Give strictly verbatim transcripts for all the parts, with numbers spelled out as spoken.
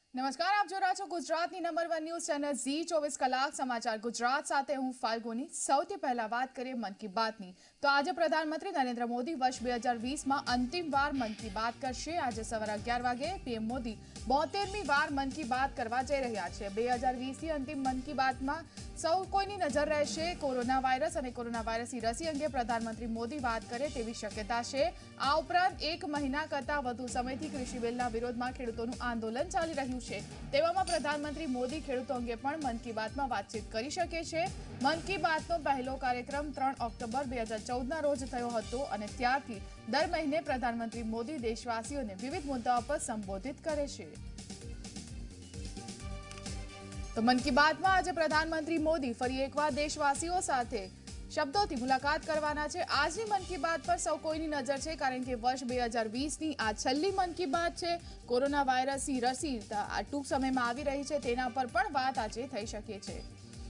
નમસ્કાર, આપ જો રહ્યા છો ગુજરાતની number one news channel Zee ચોવીસ કલાક સમાચાર ગુજરાત સાથે હું ફાલ્ગુની। સૌથી પહેલા વાત કરીએ મન કી બાતની તો આજે પ્રધાનમંત્રી નરેન્દ્ર મોદી વર્ષ બે હજાર વીસમાં અંતિમ વાર મન કી બાત કરશે। આજે સવારે અગિયાર વાગે પીએમ મોદી બોતેરમી વાર મન કી બાત કરવા જઈ રહ્યા છે। બે હજાર વીસની અંતિમ મન કી બાતમાં સૌ કોઈની નજર રહેશે કોરોના વાયરસ અને કોરોના વાયરસની રસી અંગે પ્રધાનમંત્રી મોદી વાત કરે તેવી શક્યતા છે। આ ઉપરાંત એક મહિના કરતા વધુ સમયથી કૃષિ બિલના વિરોધમાં ખેડૂતોનું આંદોલન ચાલી રહ્યું છે। તેવામાં પ્રધાનમંત્રી મોદી ખેડૂતો અંગે પણ મન કી બાતમાં વાતચીત કરી શકે છે। મન કી બાતનો પહેલો કાર્યક્રમ ત્રણ ઓક્ટોબર બે હજાર ચૌદના રોજ થયો હતો અને ત્યારથી દર મહિને પ્રધાનમંત્રી મોદી દેશવાસીઓને વિવિધ મુદ્દાઓ પર સંબોધિત કરે છે। તો મન કી બાતમાં આજે પ્રધાનમંત્રી મોદી ફરી એકવાર દેશવાસીઓ સાથે શબ્દોથી મુલાકાત કરવાના છે। આજની મન કી બાત પર સૌ કોઈની નજર છે કારણ કે વર્ષ બે હજાર વીસની આ છેલ્લી મન કી બાત છે। કોરોના વાયરસની રસી આ ટૂંક સમયમાં આવી રહી છે તેના પર પણ વાત આજે થઈ શકે છે।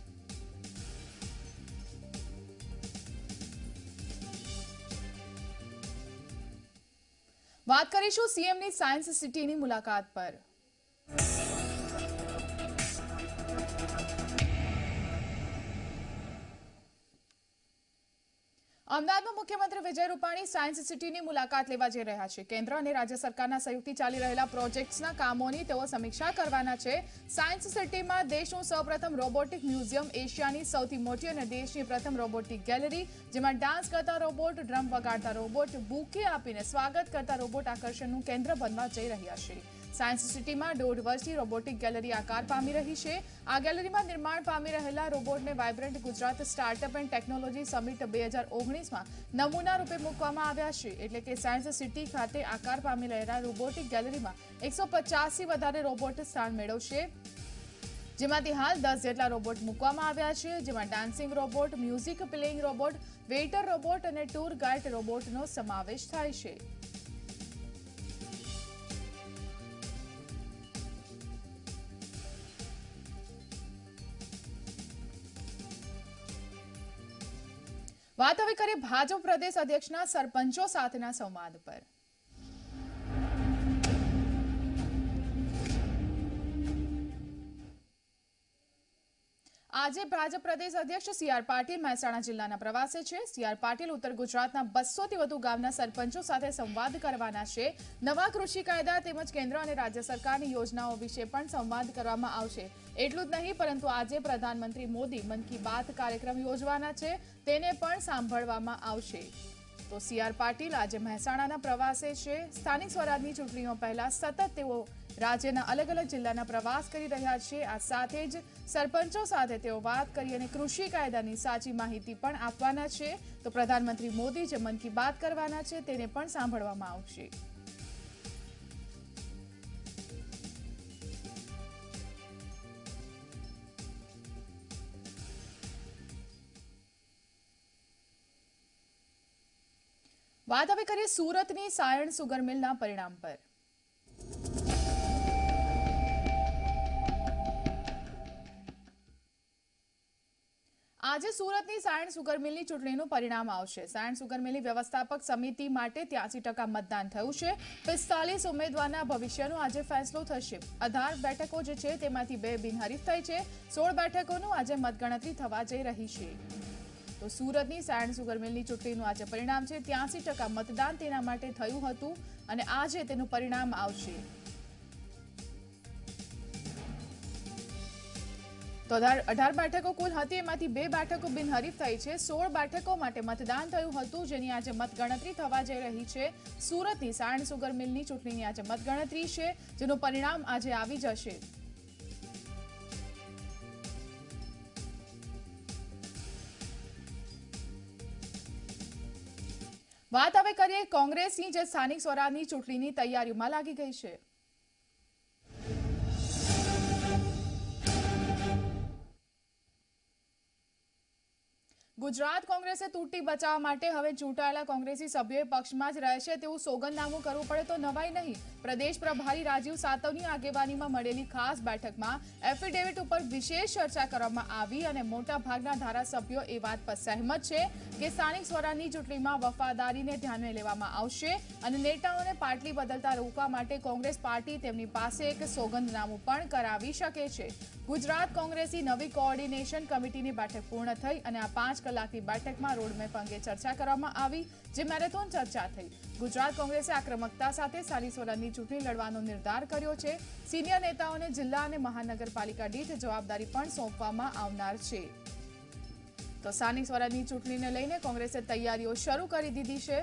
વાત કરીશું સીએમની સાયન્સ સિટીની મુલાકાત પર। અમદાવાદમાં મુખ્યમંત્રી વિજય રૂપાણી સાયન્સ સિટીની મુલાકાત લેવા જઈ રહ્યા છે। કેન્દ્ર અને રાજ્ય સરકારના સહયોગથી ચાલી રહેલા પ્રોજેક્ટ્સના કામોની તેઓ સમીક્ષા કરવાના છે। સાયન્સ સિટીમાં દેશનું સૌપ્રથમ રોબોટિક મ્યુઝિયમ, એશિયાની સૌથી મોટી અને દેશની પ્રથમ રોબોટિક ગેલેરી, જેમાં ડાન્સ કરતા રોબોટ, ડ્રમ વગાડતા રોબોટ, બુકે આપીને સ્વાગત કરતા રોબોટ આકર્ષણનું કેન્દ્ર બનવા જઈ રહ્યા છે। સાયન્સ સિટીમાં દોઢ વર્ષથી રોબોટિક ગેલેરી આકાર પામી રહી છે। આ ગેલેરીમાં નિર્માણ પામી રહેલા રોબોટને vibrant Gujarat startup and technology summit બે હજાર ઓગણીસમાં નમૂના રૂપે મૂકવામાં આવ્યા છે। એટલે કે સાયન્સ સિટી ખાતે આકાર પામી રહેલા રોબોટિક ગેલેરીમાં એકસો પચાસથી વધારે રોબોટ સ્થાન મેળવશે, જેમાંથી હાલ દસ જેટલા રોબોટ મૂકવામાં આવ્યા છે, જેમાં dancing robot, music playing robot, waiter robot અને ટૂર ગાઈડ રોબોટનો સમાવેશ થાય છે। વાત હવે કરીએ ભાજપ પ્રદેશ અધ્યક્ષના સરપંચો સાથેના સંવાદ પર। આજે ભાજપ પ્રદેશ અધ્યક્ષ સી આર પાટીલ મહેસાણા જિલ્લાના પ્રવાસે છે। સી આર પાટીલ ઉત્તર ગુજરાતના બસોથી વધુ ગામના સરપંચો સાથે સંવાદ કરવાના છે। નવા કૃષિ કાયદા તેમજ કેન્દ્ર અને રાજ્ય સરકારની યોજનાઓ વિશે પણ સંવાદ કરવામાં આવશે। એટલું જ નહીં પરંતુ આજે પ્રધાનમંત્રી મોદી મન કી બાત કાર્યક્રમ યોજવાના છે, તેને પણ સાંભળવામાં આવશે। તો સી આર પાટીલ આજે મહેસાણાના પ્રવાસે છે। સ્થાનિક સ્વરાજની ચૂંટણીઓ પહેલા સતત તેઓ રાજ્યના અલગ અલગ જિલ્લાના પ્રવાસ કરી રહ્યા છે। આ સાથે જ સરપંચો સાથે તેઓ વાત કરી અને કૃષિ કાયદાની સાચી માહિતી પણ આપવાના છે। તો પ્રધાનમંત્રી મોદી જે મન કી બાત કરવાના છે તેને પણ સાંભળવામાં આવશે। વાત હવે કરીએ સુરતની સાયણ સુગર મિલના પરિણામ પર। આજે સુરતની સાયણ સુગર મિલની ચૂંટણીનું પરિણામ આવશે। સાયણ સુગર મિલની વ્યવસ્થાપક સમિતિ માટે ત્યાસી ટકા મતદાન થયું છે। પિસ્તાલીસ ઉમેદવારના ભવિષ્યનો આજે ફેસલો થશે। અઢાર બેઠકો જે છે તેમાંથી બે બિનહરીફ થઈ છે। સોળ બેઠકોનું આજે મતગણતરી થવા જઈ રહી છે। તો સુરતની સાયણ સુગર મિલની ચૂંટણીનું આજે પરિણામ છે। ત્યાસી ટકા મતદાન તેના માટે થયું હતું અને આજે તેનું પરિણામ આવશે। તો અઢાર બેઠકો કુલ હતી, એમાંથી બે બેઠકો બિનહરીફ થઈ છે। સોળ બેઠકો માટે મતદાન થયું હતું, જેની આજે મતગણતરી થવા જઈ રહી છે। સુરતની સાયણ સુગર મિલની ચૂંટણીની આજે મતગણતરી છે, જેનું પરિણામ આજે આવી જશે। વાત હવે કરીએ કોંગ્રેસની, જે સ્થાનિક સ્વરાજની ચૂંટણીની તૈયારીઓમાં લાગી ગઈ છે। ગુજરાત કોંગ્રેસે તૂટી બચાવવા માટે હવે ચૂંટાયેલા કોંગ્રેસી સભ્યોએ પક્ષમાં જ રહેશે તેવું સોગંદનામું કરવું પડે તો નવાઈ નહીં। પ્રદેશ પ્રભારી રાજીવ સાતવની આગેવાનીમાં મળેલી ખાસ બેઠકમાં એફિડેવિટ ઉપર વિશેષ ચર્ચા કરવામાં આવી અને મોટા ભાગના ધારાસભ્યો એ વાત પર સહેમત છે કે સ્થાનિક સ્વરાજની ચૂંટણીમાં વફાદારીને ધ્યાને લેવામાં આવશે અને નેતાઓને પાટલી બદલતા રોકવા માટે કોંગ્રેસ પાર્ટી તેમની પાસે એક સોગંદનામું પણ કરાવી શકે છે। ગુજરાત કોંગ્રેસી નવી કોઓર્ડિનેશન કમિટીની બેઠક પૂર્ણ થઈ અને આ પાંચ કલાકની બેઠકમાં રોડમેપ અંગે ચર્ચા કરવામાં આવી જે મેરેથોન ચર્ચા થઈ। ગુજરાત કોંગ્રેસે આક્રમકતા સાથે સ્થાનિક સ્વરાજની ચૂંટણી લડવાનો નિર્ધાર કર્યો છે। સિનિયર નેતાઓને જિલ્લા અને મહાનગરપાલિકા દીઠ જવાબદારી પણ સોંપવામાં આવનાર છે। તો સ્થાનિક સ્વરાજની ચૂંટણીને લઈને કોંગ્રેસે તૈયારીઓ શરૂ કરી દીધી છે।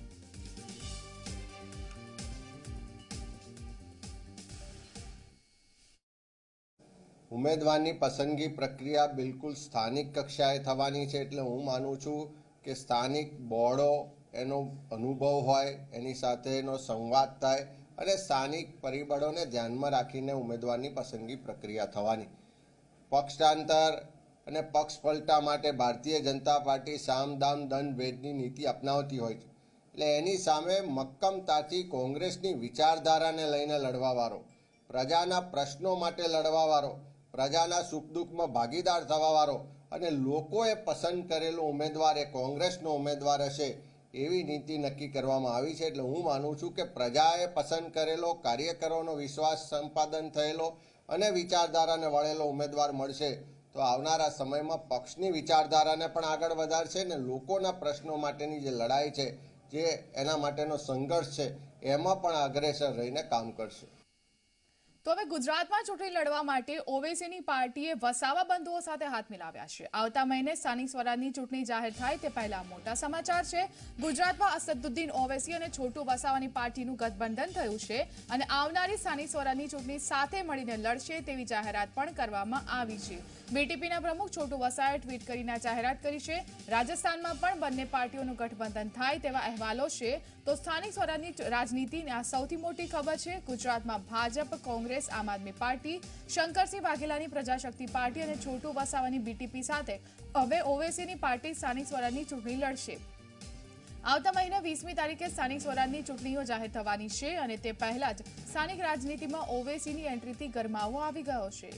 ઉમેદવારની પસંદગી પ્રક્રિયા બિલકુલ સ્થાનિક કક્ષાએ થવાની છે એટલે હું માનું છું કે સ્થાનિક બોર્ડો એનો અનુભવ હોય એની સાથેનો સંવાદ થાય અને સ્થાનિક પરિબળોને ધ્યાનમાં રાખીને ઉમેદવારની પસંદગી પ્રક્રિયા થવાની। પક્ષાંતર અને પક્ષ પલટા માટે ભારતીય જનતા પાર્ટી સામ દામ દંડ ભેદની નીતિ અપનાવતી હોય છે એટલે એની સામે મક્કમતાથી કોંગ્રેસની વિચારધારાને લઈને લડવાવાળો, પ્રજાના પ્રશ્નો માટે લડવાવાળો, પ્રજાના સુખ દુઃખમાં ભાગીદાર થવાવાળો અને લોકોએ પસંદ કરેલો ઉમેદવાર એ કોંગ્રેસનો ઉમેદવાર હશે એવી નીતિ નક્કી કરવામાં આવી છે। એટલે હું માનું છું કે પ્રજાએ પસંદ કરેલો, કાર્યકરોનો વિશ્વાસ સંપાદન થયેલો અને વિચારધારાને વળેલો ઉમેદવાર મળશે તો આવનારા સમયમાં પક્ષની વિચારધારાને પણ આગળ વધારશે ને લોકોના પ્રશ્નો માટેની જે લડાઈ છે, જે એના માટેનો સંઘર્ષ છે એમાં પણ અગ્રેસર રહીને કામ કરશે। તો હવે ગુજરાતમાં ચૂંટણી લડવા માટે ઓવેસીની પાર્ટીએ વસાવા બંધુઓ સાથે હાથ મિલાવ્યા છે। આવતા મહિને સ્થાનિક સ્વરાજની ચૂંટણી જાહેર થાય તે પહેલા મોટા સમાચાર છે। ગુજરાતમાં અસદુદ્દીન ઓવેસી અને છોટુ વસાવાની પાર્ટીનું ગઠબંધન થયું છે અને આવનારી સ્થાનિક સ્વરાજની ચૂંટણી સાથે મળીને લડશે તેવી જાહેરાત પણ કરવામાં આવી છે। બીટીપીના પ્રમુખ છોટુ વસાએ ટ્વીટ કરીને જાહેરાત કરી છે। રાજસ્થાનમાં પણ બંને પાર્ટીઓનું ગઠબંધન થાય તેવા અહેવાલો છે। તો સ્થાનિક સ્વરાજની રાજનીતિની આ સૌથી મોટી ખબર છે। ગુજરાતમાં ભાજપ, કોંગ્રેસ, આમ આદમી પાર્ટી, શંકરસિંહ વાઘેલાની પ્રજાશક્તિ પાર્ટી અને છોટુ વસાવાની બીટીપી સાથે હવે ઓવેસીની પાર્ટી સ્થાનિક સ્વરાજની ચૂંટણી લડશે। આવતા મહિને વીસમી તારીખે સ્થાનિક સ્વરાજની ચૂંટણીઓ જાહેર થવાની છે અને તે પહેલા જ સ્થાનિક રાજનીતિમાં ઓવેસીની એન્ટ્રીથી ગરમાવો આવી ગયો છે।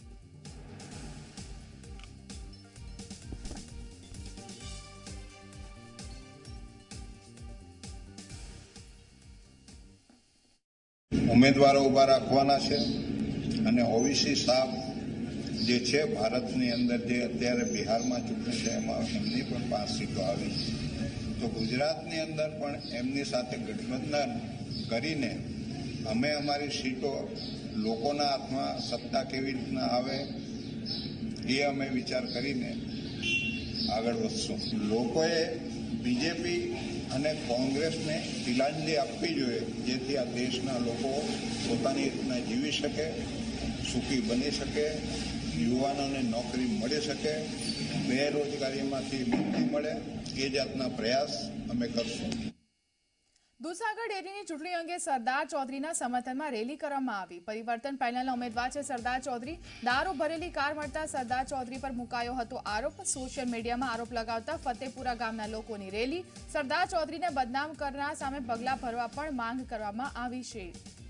ઉમેદવારો ઊભા રાખવાના છે અને ઓવીસી સાહેબ જે છે ભારતની અંદર જે અત્યારે બિહારમાં ચૂંટણી છે એમાં એમની પણ પાંચ સીટો આવી તો ગુજરાતની અંદર પણ એમની સાથે ગઠબંધન કરીને અમે અમારી સીટો લોકોના હાથમાં સત્તા કેવી રીતના આવે એ અમે વિચાર કરીને આગળ વધશું। લોકોએ બીજેપી અને કોંગ્રેસને તિલાંજલિ આપવી જોઈએ જેથી આ દેશના લોકો પોતાની રીતના જીવી શકે, સુખી બની શકે, યુવાનોને નોકરી મળી શકે, બેરોજગારીમાંથી મુક્તિ મળે એ જાતના પ્રયાસ અમે કરશું। દૂધસાગર ડેરીની ચૂંટણી અંગે સરદાર ચૌધરીના સમર્થનમાં રેલી કરવામાં આવી। પરિવર્તન પેનલના ઉમેદવાર છે સરદાર ચૌધરી। દારૂ ભરેલી કાર મળતા સરદાર ચૌધરી પર મુકાયો હતો આરોપ। સોશિયલ મીડિયામાં આરોપ લગાવતા ફતેપુરા ગામના લોકોની રેલી। સરદાર ચૌધરીને બદનામ કરનાર સામે પગલાં ભરવા પણ માંગ કરવામાં આવી છે।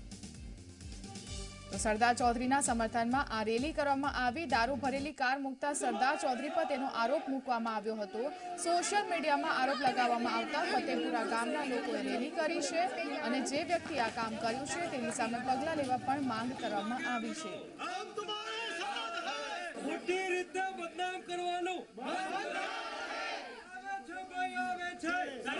તો સરદાર ચૌધરીના સમર્થનમાં આ રેલી કરવામાં આવી। દારૂ ભરેલી કાર મૂકતા સરદાર ચૌધરી પર તેનો આરોપ મૂકવામાં આવ્યો હતો। સોશિયલ મીડિયામાં આરોપ લગાવવામાં આવતા ફતેપુરા ગામના લોકોએ રેલી કરી છે અને જે વ્યક્તિ આ કામ કર્યું છે તેની સામે પગલાં લેવા પણ માંગ કરવામાં આવી છે। ખોટી રીતે બદનામ કરવાનું આવે છે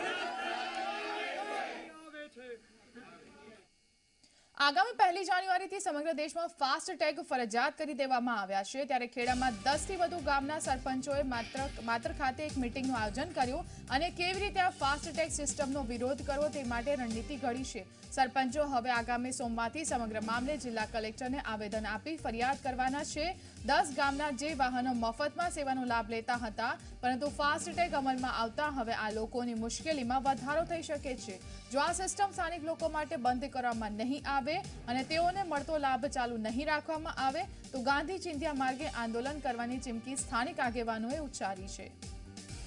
આગામી પહેલી જાન્યુઆરીથી સમગ્ર દેશમાં ફાસ્ટ ટેગ ફરજિયાત કરી દેવામાં આવ્યા છે। ત્યારે ખેડામાં દસ થી વધુ ગામના સરપંચોએ માત્ર માત્ર ખાતે એક મીટિંગનું આયોજન કર્યું અને કેવી રીતે આ ફાસ્ટ ટેગ સિસ્ટમનો વિરોધ કરવો તે માટે રણનીતિ ઘડી છે। સરપંચો હવે આગામી સોમવારથી સમગ્ર મામલે જિલ્લા કલેક્ટરને આવેદન આપી ફરિયાદ કરવાના છે। દસ ગામના જે વાહનો મફતમાં સેવાનો લાભ લેતા હતા પરંતુ ફાસ્ટ ટેગ અમલમાં આવતા હવે આ લોકોની મુશ્કેલીમાં વધારો થઈ શકે છે। જો આ સિસ્ટમ સ્થાનિક લોકો માટે બંધ કરવામાં નહીં આવે અને તેઓને મળતો લાભ ચાલુ નહીં રાખવામાં આવે તો ગાંધી ચિંધ્યા માર્ગે આંદોલન કરવાની ચીમકી સ્થાનિક આગેવાનોએ ઉચ્ચારી છે।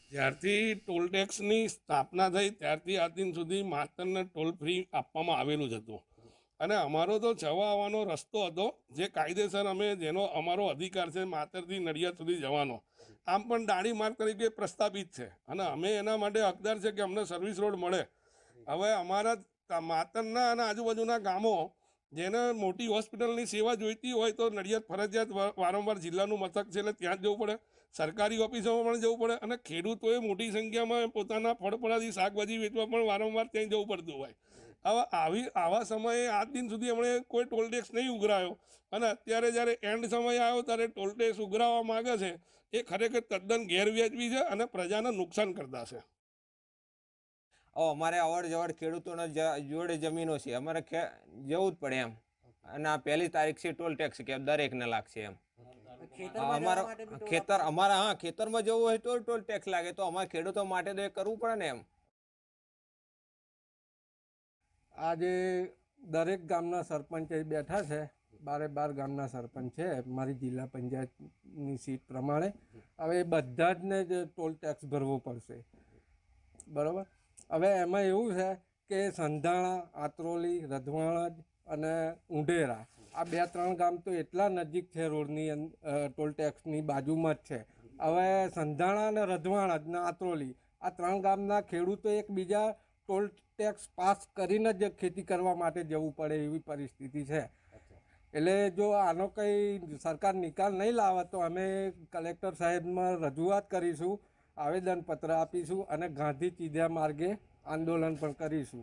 જ્યારથી ટોલ ટેક્સની સ્થાપના થઈ ત્યારથી આજ દિન સુધી માતરને ટોલ ફ્રી આપવામાં આવેલું જ હતું અને અમારો તો જવા આવવાનો રસ્તો હતો જે કાયદેસર અમે જેનો અમારો અધિકાર છે માતરથી નડિયાદ સુધી જવાનો આમ પણ દાણી માર્ગ તરીકે પ્રસ્થાપિત છે અને અમે એના માટે હકદાર છે કે અમને સર્વિસ રોડ મળે. હવે અમારા માતરના અને આજુબાજુના ગામો જેને મોટી હોસ્પિટલની સેવા જોઈતી હોય તો નડિયાદ ફરજિયાત વારંવાર જિલ્લાનું મથક છે એટલે ત્યાં જ જવું પડે, સરકારી ઓફિસોમાં પણ જવું પડે અને ખેડૂતોએ મોટી સંખ્યામાં પોતાના ફળફળાદી શાકભાજી વેચવા પણ વારંવાર ત્યાં જવું પડતું હોય. હવે આવી આવા સમયે આજ દિન સુધી અમને કોઈ ટોલ ટેક્સ નહીં ઉઘરાયો અને અત્યારે જ્યારે એન્ડ સમય આવ્યો ત્યારે ટોલ ટેક્સ ઉઘરાવવા માગે છે એ ખરેખર તદ્દન ગેરવ્યાજબી છે અને પ્રજાને નુકસાન કરતા છે. અમારે અવર જવર ખેડૂતોના જોડે જમીનો છે, અમારે જવું જ પડે એમ અને આ પહેલી તારીખ છે ટોલ ટેક્સ કે દરેકને લાગશે એમ. અમારો ખેતર અમારા હા ખેતરમાં જવું હોય તો ટોલ ટેક્સ લાગે તો અમારે ખેડૂતો માટે તો એ કરવું પડે ને એમ. આજે દરેક ગામના સરપંચ બેઠા છે, બારે બાર ગામના સરપંચ છે મારી જિલ્લા પંચાયતની સીટ પ્રમાણે. હવે બધા જ ને જ ટોલ ટેક્સ ભરવો પડશે, બરાબર. હવે એમાં એવું છે કે સંધાણા, આત્રોલી, રધવાણા અને ઉંઢેરા આ બે ત્રણ ગામ તો એટલા નજીક છે રોડની ટોલ ટેક્સની બાજુમાં જ છે. હવે સંધાણા અને રધવાણા અને આત્રોલી આ ત્રણ ગામના ખેડૂતો એકબીજા ટોલ ટેક્સ પાસ કરીને જ ખેતી કરવા માટે જવું પડે એવી પરિસ્થિતિ છે. એટલે જો આનો કંઈ સરકાર નિકાલ નહીં લાવે તો અમે કલેક્ટર સાહેબમાં રજૂઆત કરીશું, આવેદનપત્ર આપીશું અને ગાંધી ચીધ્યા માર્ગે આંદોલન પણ કરીશું.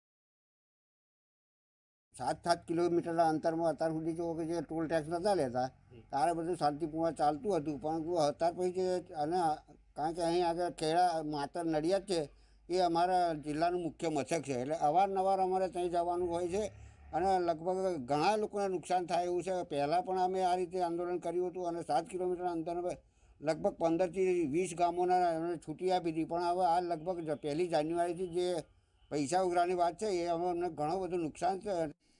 સાત સાત કિલોમીટરના અંતરમાં અત્યાર સુધી જો કે જે ટોલ ટેક્સ નહોતા લેતા ત્યારે બધું શાંતિપૂર્વક ચાલતું હતું, પણ અત્યાર પછી અને કારણ કે અહીં આગળ ખેડા માતર નડિયાદ છે એ અમારા જિલ્લાનું મુખ્ય મથક છે એટલે અવારનવાર અમારે ત્યાં જવાનું હોય છે અને લગભગ ઘણા લોકોને નુકસાન થાય એવું છે. પહેલાં પણ અમે આ રીતે આંદોલન કર્યું હતું અને સાત કિલોમીટરના અંતર લગભગ પંદરથી વીસ ગામોના એમને છૂટી આપી હતી, પણ હવે આ લગભગ પહેલી જાન્યુઆરીથી જે પૈસા ઉઘરાની વાત છે એ અમે અમને ઘણું બધું નુકસાન છે.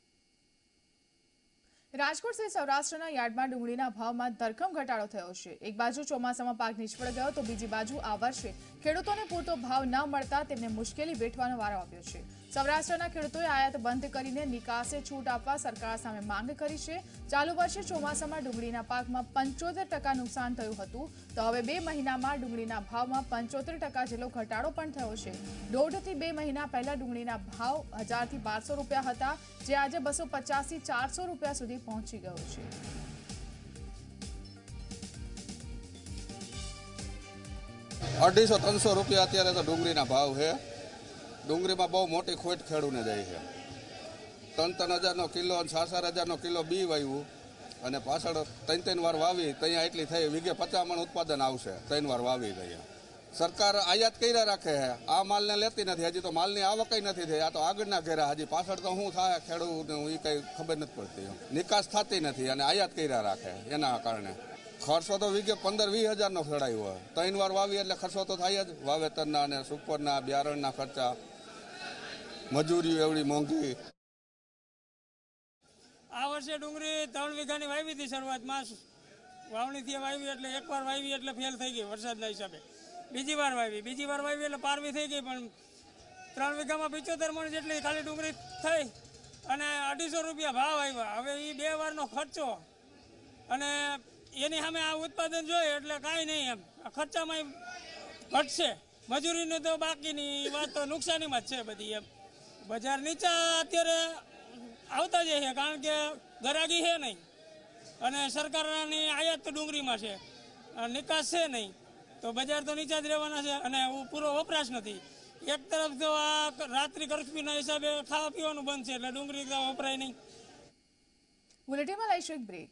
રાજકોટ સહિત સૌરાષ્ટ્રના યાર્ડમાં ડુંગળીના ભાવમાં ધરખમ ઘટાડો થયો છે. એક બાજુ ચોમાસામાં પાક નિષ્ફળ ગયો તો બીજી બાજુ આ વર્ષે ખેડૂતોને પૂરતો ભાવ ન મળતા તેમને મુશ્કેલી વેઠવાનો વારો આવ્યો છે. સૌરાષ્ટ્રના ખેડૂતોએ આયાત બંધ કરીને નિકાસે છૂટ આપવા સરકાર સામે માંગ કરી છે. ચાલુ વર્ષે ચોમાસામાં ડુંગળીના પાકમાં પંચોતેર ટકા નુકસાન થયું હતું તો હવે બે મહિનામાં ડુંગળીના ભાવમાં પંચોતેર ટકા જેટલો ઘટાડો પણ થયો છે. દોઢથી બે મહિના પહેલા ડુંગળીના ભાવ હજારથી બારસો રૂપિયા હતા જે આજે બસો પચાસથી ચારસો રૂપિયા સુધી પહોંચી ગયો છે. અઢીસો ત્રણસો રૂપિયા અત્યારે તો ડુંગળીના ભાવ છે. ડુંગળીમાં બહુ મોટી ખોટ ખેડૂને જાય છે. ત્રણ ત્રણ હજારનો કિલો અને ચાર ચાર હજારનો કિલો બી વાવ્યું અને પાછળ ત્રણ ત્રણ વાર વાવી ત્યાં એટલી થઈ વીઘે પચાસ મણ ઉત્પાદન આવશે ત્રણ વાર વાવી ગયા. સરકાર આયાત કર્યા રાખે છે, આ માલને લેતી નથી. હજી તો માલની આવક નથી થઈ, આ તો આગળના ઘેરા. હજી પાછળ તો શું થાય ખેડૂતને એ કંઈ ખબર નથી પડતી. નિકાસ થતી નથી અને આયાત કર્યા રાખે એના કારણે ખર્ચો તો વીઘે પંદર વીસ હજારનો ખેડાયો હોય. ત્રણ વાર વાવી એટલે ખર્ચો તો થાય જ. વાવેતરના અને સુપરના બિયારણના ખર્ચા, મજૂરી એવડી મોંઘી. આ વર્ષે ડુંગળી ત્રણ વીઘાની વાવી હતી શરૂઆતમાં, વાવણીથી વાવી એટલે એક વાર વાવી એટલે ફેલ થઈ ગઈ વરસાદના હિસાબે. બીજી વાર વાવી બીજી વાર વાવી એટલે પારવી થઈ ગઈ, પણ ત્રણ વીઘામાં પિચોતેર મણ જેટલી ખાલી ડુંગળી થઈ અને અઢીસો રૂપિયા ભાવ આવ્યા. હવે એ બે વારનો ખર્ચો અને એની સામે આ ઉત્પાદન જોઈએ એટલે કાંઈ નહીં, એમ ખર્ચામાં ઘટશે. મજૂરીને તો બાકીની વાત તો નુકસાનીમાં જ છે બધી. એમ બજાર નીચા અત્યારે આવતા જાય છે કારણ કે ગરાગી છે નહીં અને સરકારની આયાત તો ડુંગળીમાં છે, નિકાસ છે નહીં, તો બજાર તો નીચા જ રહેવાના છે અને પૂરો વપરાશ નથી. એક તરફ તો આ રાત્રિ કર્ફ્યુના હિસાબે ખાવા પીવાનું બંધ છે એટલે ડુંગળી વપરાય નહીં. બુલેટિનમાં લઈશું એક બ્રેક.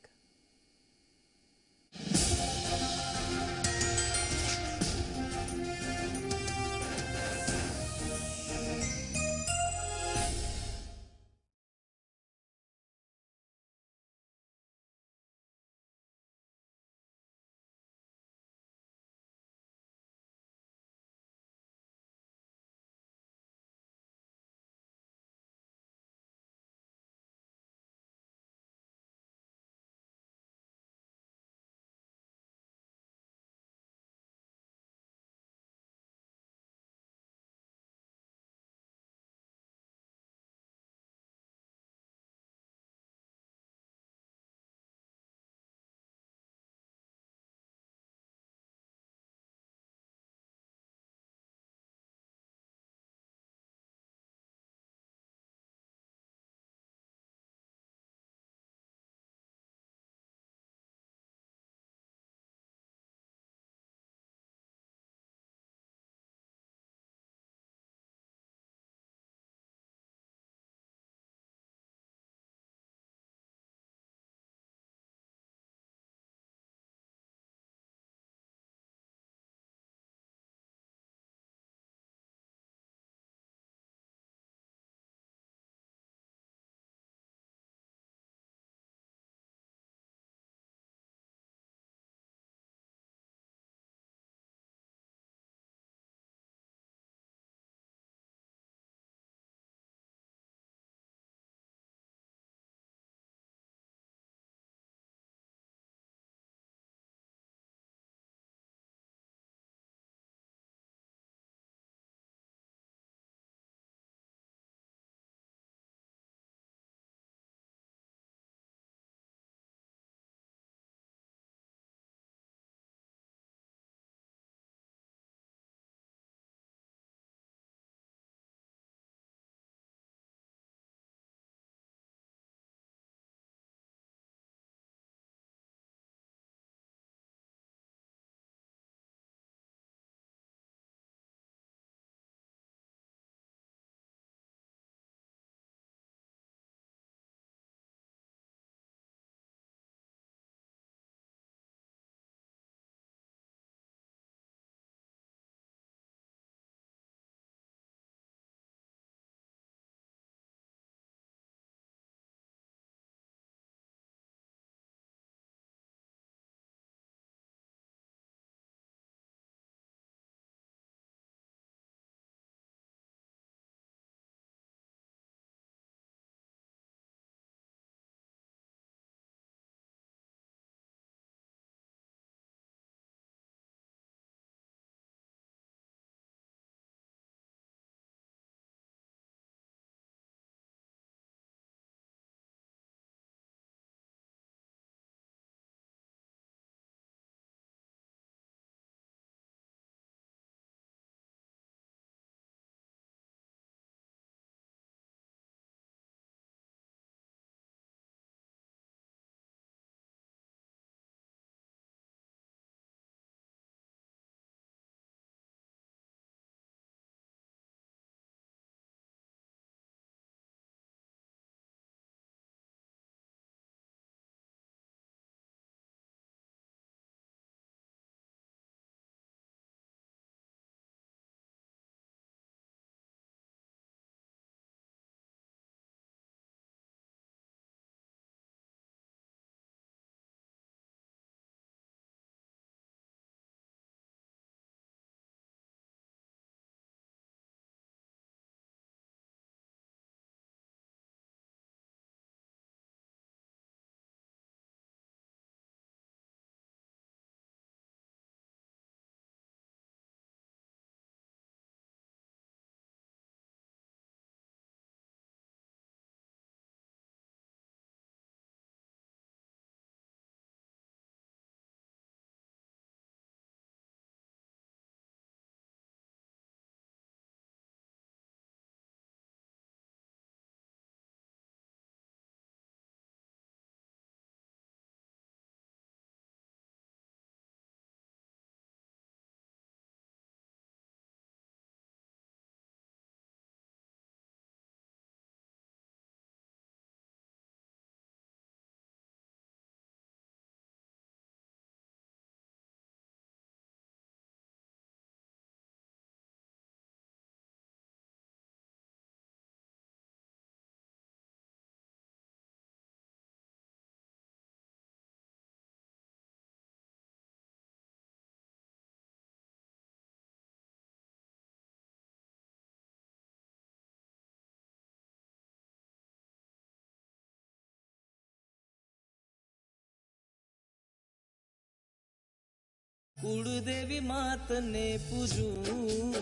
કુળદેવી માતને પૂજું,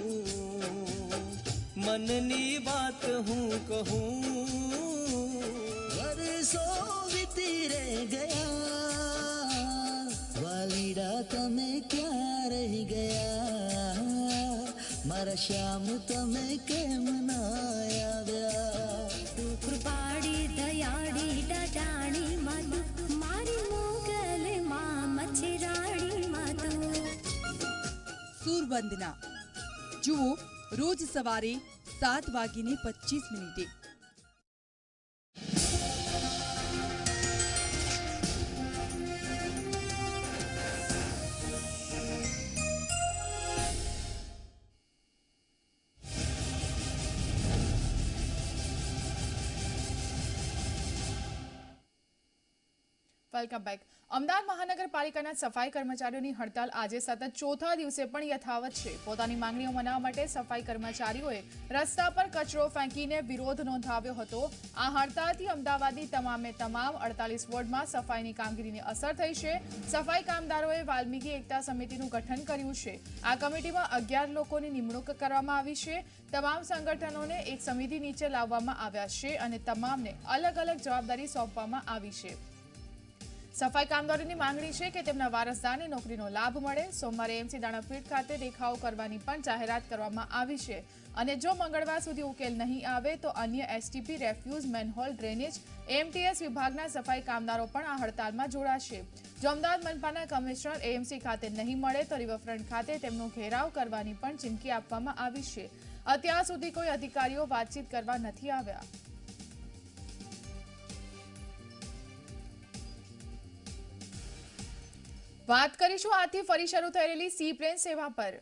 મનની વાત હું કહું. વર્ષો વીતી રે ગયા, વાલીડા તમે ક્યાં રહી ગયા, મારા શ્યામ તમે કેમ ના આવ્યા. તું કૃપાળી દયાળી ડાડાણી માતું, મારી મોગલ માં મચ્છરાણી માતું. સૂરવંદના જુઓ રોજ સવારે સાત વાગીને પચીસ મિનિટે. Welcome back. અમદાવાદ મહાનગરપાલિકાના સફાઈ કર્મચારીઓની હડતાલ આજે સતત ચોથા દિવસે પણ યથાવત છે. પોતાની માંગણીઓ મનાવવા માટે સફાઈ કર્મચારીઓએ રસ્તા પર કચરો ફેંકીને વિરોધ નોંધાવ્યો હતો. આ હડતાલથી અમદાવાદની તમામે તમામ અડતાલીસ વોર્ડમાં સફાઈની કામગીરીને અસર થઈ છે. સફાઈ કામદારોએ વાલ્મીકી એકતા સમિતિનું ગઠન કર્યું છે. આ કમિટીમાં અગિયાર લોકોની નિમણૂક કરવામાં આવી છે. તમામ સંગઠનોને એક સમિતિ નીચે લાવવામાં આવ્યા છે અને તમામને અલગ અલગ જવાબદારી સોંપવામાં આવી છે. સફાઈ કામદારોની માંગણી છે કે તેમના વારસદારને નોકરીનો લાભ મળે. સોમવારે એમસી દાણાપીઠ ખાતે દેખાવ કરવાની પણ જાહેરાત કરવામાં આવી છે અને જો મંગળવાર સુધી ઉકેલ નહીં આવે તો અન્ય STP, refuse, manhole, drainage, MTS વિભાગના સફાઈ કામદારો પણ આ હડતાલમાં જોડાશે. જો અમદાવાદ મનપાના કમિશનર એએમસી ખાતે નહીં મળે તો રિવરફ્રન્ટ ખાતે તેમનો ઘેરાવ કરવાની પણ ચીમકી આપવામાં આવી છે. અત્યાર સુધી કોઈ અધિકારીઓ વાતચીત કરવા નથી આવ્યા. વાત કરીશું આજથી ફરી શરૂ થઈ રહેલી સી પ્લેન સેવા પર.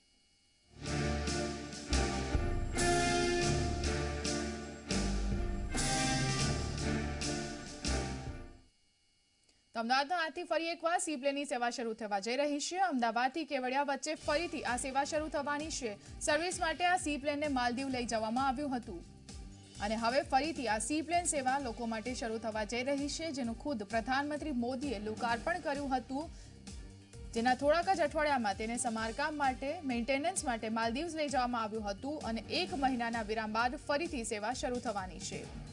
અમદાવાદના આજથી ફરી એકવાર સી પ્લેનની સેવા શરૂ થવા જઈ રહી છે. અમદાવાદથી કેવડિયા વચ્ચે ફરીથી આ સેવા શરૂ થવાની છે. સર્વિસ માટે આ સી પ્લેનને માલદીવ લઈ જવામાં આવ્યું હતું અને હવે ફરીથી આ સી પ્લેન સેવા લોકો માટે શરૂ થવા જઈ રહી છે, જેનું ખુદ પ્રધાનમંત્રી મોદીએ લોકાર્પણ કર્યું હતું. જેના થોડાક જ અઠવાડિયામાં તેને સમારકામ માટે, મેન્ટેનન્સ માટે માલદીવ્સ લઈ જવામાં આવ્યું હતું અને એક મહિનાના વિરામ બાદ ફરીથી સેવા શરૂ થવાની છે.